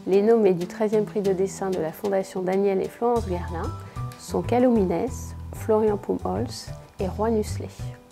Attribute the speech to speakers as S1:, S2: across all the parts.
S1: Les nommés du 13e prix de dessin de la Fondation Daniel et Florence Guerlain sont Calomines, Florian Poumholz et Juan Huxley.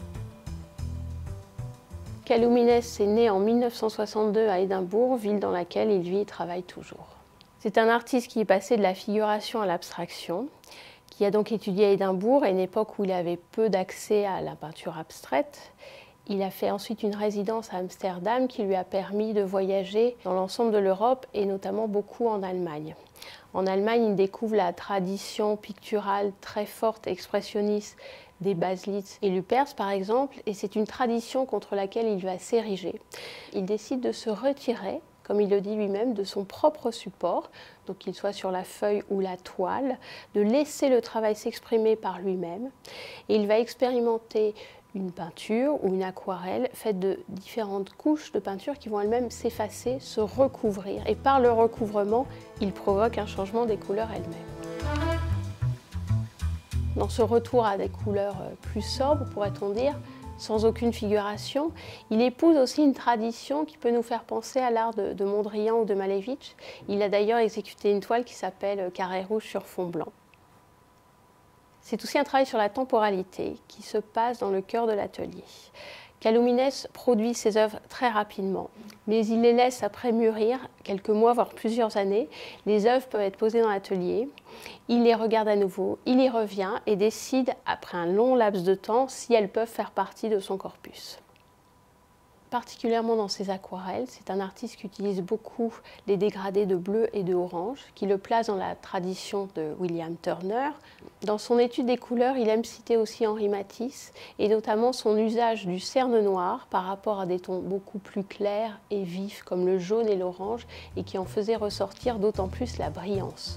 S1: Calomines est né en 1962 à Édimbourg, ville dans laquelle il vit et travaille toujours. C'est un artiste qui est passé de la figuration à l'abstraction, qui a donc étudié à Édimbourg, à une époque où il avait peu d'accès à la peinture abstraite. Il a fait ensuite une résidence à Amsterdam qui lui a permis de voyager dans l'ensemble de l'Europe et notamment beaucoup en Allemagne. En Allemagne, il découvre la tradition picturale très forte, expressionniste des Baselitz et Lüpers par exemple, et c'est une tradition contre laquelle il va s'ériger. Il décide de se retirer, comme il le dit lui-même, de son propre support, donc qu'il soit sur la feuille ou la toile, de laisser le travail s'exprimer par lui-même, et il va expérimenter une peinture ou une aquarelle faite de différentes couches de peinture qui vont elles-mêmes s'effacer, se recouvrir. Et par le recouvrement, il provoque un changement des couleurs elles-mêmes. Dans ce retour à des couleurs plus sobres, pourrait-on dire, sans aucune figuration, il épouse aussi une tradition qui peut nous faire penser à l'art de Mondrian ou de Malevich. Il a d'ailleurs exécuté une toile qui s'appelle « Carré rouge sur fond blanc ». C'est aussi un travail sur la temporalité qui se passe dans le cœur de l'atelier. Calomines produit ses œuvres très rapidement, mais il les laisse après mûrir quelques mois, voire plusieurs années. Les œuvres peuvent être posées dans l'atelier, il les regarde à nouveau, il y revient et décide, après un long laps de temps, si elles peuvent faire partie de son corpus. Particulièrement dans ses aquarelles, c'est un artiste qui utilise beaucoup les dégradés de bleu et de orange, qui le place dans la tradition de William Turner. Dans son étude des couleurs, il aime citer aussi Henri Matisse, et notamment son usage du cerne noir par rapport à des tons beaucoup plus clairs et vifs, comme le jaune et l'orange, et qui en faisaient ressortir d'autant plus la brillance.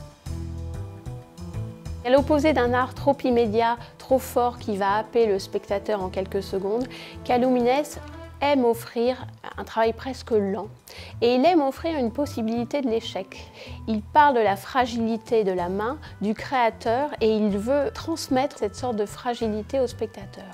S1: À l'opposé d'un art trop immédiat, trop fort, qui va happer le spectateur en quelques secondes, Calomines aime offrir un travail presque lent et il aime offrir une possibilité de l'échec. Il parle de la fragilité de la main du créateur et il veut transmettre cette sorte de fragilité au spectateur.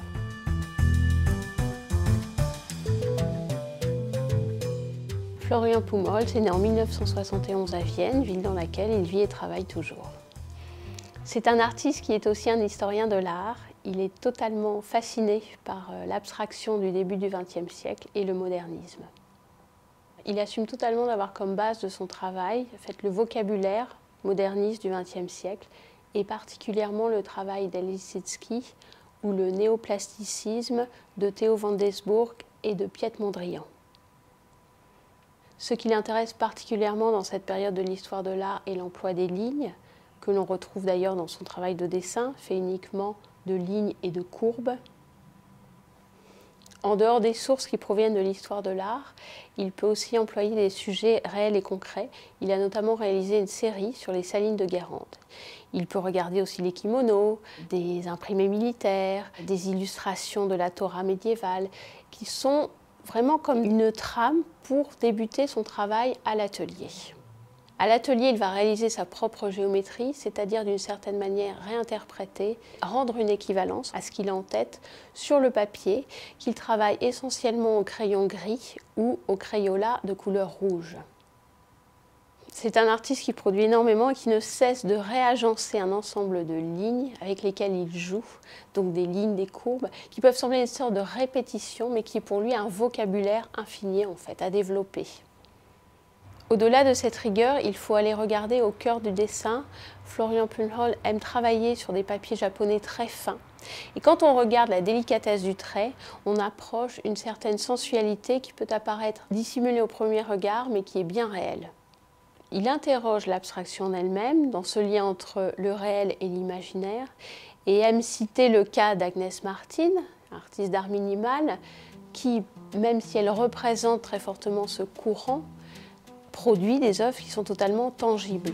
S1: Florian Poumholz est né en 1971 à Vienne, ville dans laquelle il vit et travaille toujours. C'est un artiste qui est aussi un historien de l'art. Il est totalement fasciné par l'abstraction du début du XXe siècle et le modernisme. Il assume totalement d'avoir comme base de son travail le vocabulaire moderniste du XXe siècle et particulièrement le travail d'El Lissitzky ou le néoplasticisme de Theo van Doesburg et de Piet Mondrian. Ce qui l'intéresse particulièrement dans cette période de l'histoire de l'art est l'emploi des lignes, que l'on retrouve d'ailleurs dans son travail de dessin, fait uniquement de lignes et de courbes. En dehors des sources qui proviennent de l'histoire de l'art, il peut aussi employer des sujets réels et concrets. Il a notamment réalisé une série sur les salines de Guérande. Il peut regarder aussi les kimonos, des imprimés militaires, des illustrations de la Torah médiévale, qui sont vraiment comme une trame pour débuter son travail à l'atelier. À l'atelier, il va réaliser sa propre géométrie, c'est-à-dire d'une certaine manière réinterpréter, rendre une équivalence à ce qu'il a en tête sur le papier, qu'il travaille essentiellement au crayon gris ou au crayola de couleur rouge. C'est un artiste qui produit énormément et qui ne cesse de réagencer un ensemble de lignes avec lesquelles il joue, donc des lignes, des courbes, qui peuvent sembler une sorte de répétition, mais qui est pour lui un vocabulaire infini en fait, à développer. Au-delà de cette rigueur, il faut aller regarder au cœur du dessin. Florian Poumholz aime travailler sur des papiers japonais très fins. Et quand on regarde la délicatesse du trait, on approche une certaine sensualité qui peut apparaître dissimulée au premier regard, mais qui est bien réelle. Il interroge l'abstraction en elle-même, dans ce lien entre le réel et l'imaginaire, et aime citer le cas d'Agnès Martin, artiste d'art minimal, qui, même si elle représente très fortement ce courant, produit des œuvres qui sont totalement tangibles.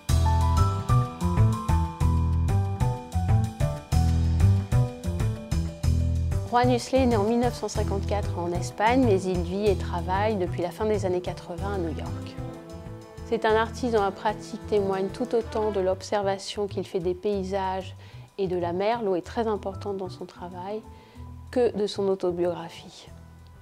S1: Juan Huxley est né en 1954 en Espagne, mais il vit et travaille depuis la fin des années 80 à New York. C'est un artiste dont la pratique témoigne tout autant de l'observation qu'il fait des paysages et de la mer, l'eau est très importante dans son travail, que de son autobiographie.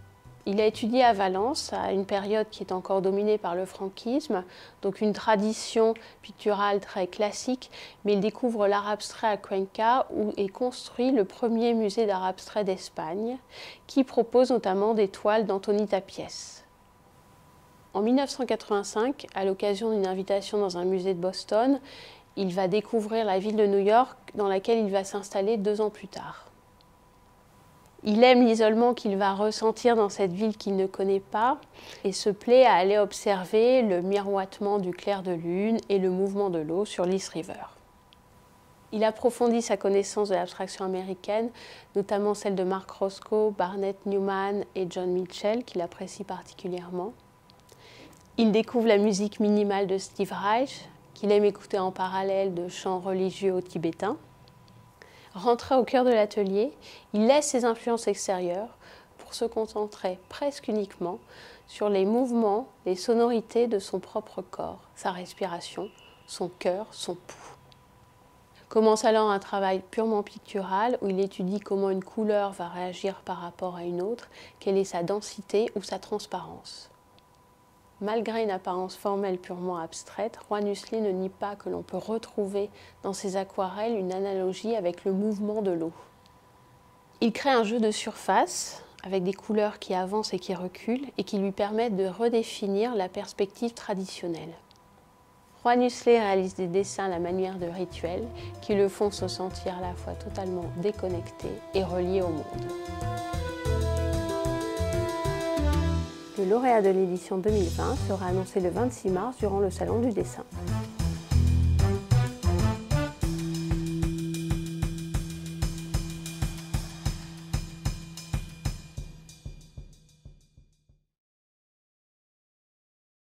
S1: Il a étudié à Valence, à une période qui est encore dominée par le franquisme, donc une tradition picturale très classique, mais il découvre l'art abstrait à Cuenca où est construit le premier musée d'art abstrait d'Espagne, qui propose notamment des toiles d'Antoni Tàpies. En 1985, à l'occasion d'une invitation dans un musée de Boston, il va découvrir la ville de New York dans laquelle il va s'installer 2 ans plus tard. Il aime l'isolement qu'il va ressentir dans cette ville qu'il ne connaît pas et se plaît à aller observer le miroitement du clair de lune et le mouvement de l'eau sur l'East River. Il approfondit sa connaissance de l'abstraction américaine, notamment celle de Mark Roscoe, Barnett Newman et John Mitchell, qu'il apprécie particulièrement. Il découvre la musique minimale de Steve Reich, qu'il aime écouter en parallèle de chants religieux au tibétain. Rentré au cœur de l'atelier, il laisse ses influences extérieures pour se concentrer presque uniquement sur les mouvements, les sonorités de son propre corps, sa respiration, son cœur, son pouls. Commence alors un travail purement pictural où il étudie comment une couleur va réagir par rapport à une autre, quelle est sa densité ou sa transparence. Malgré une apparence formelle purement abstraite, Juan Huxley ne nie pas que l'on peut retrouver dans ses aquarelles une analogie avec le mouvement de l'eau. Il crée un jeu de surface avec des couleurs qui avancent et qui reculent et qui lui permettent de redéfinir la perspective traditionnelle. Juan Huxley réalise des dessins à la manière de rituels qui le font se sentir à la fois totalement déconnecté et relié au monde. Le lauréat de l'édition 2020 sera annoncé le 26 mars durant le Salon du dessin.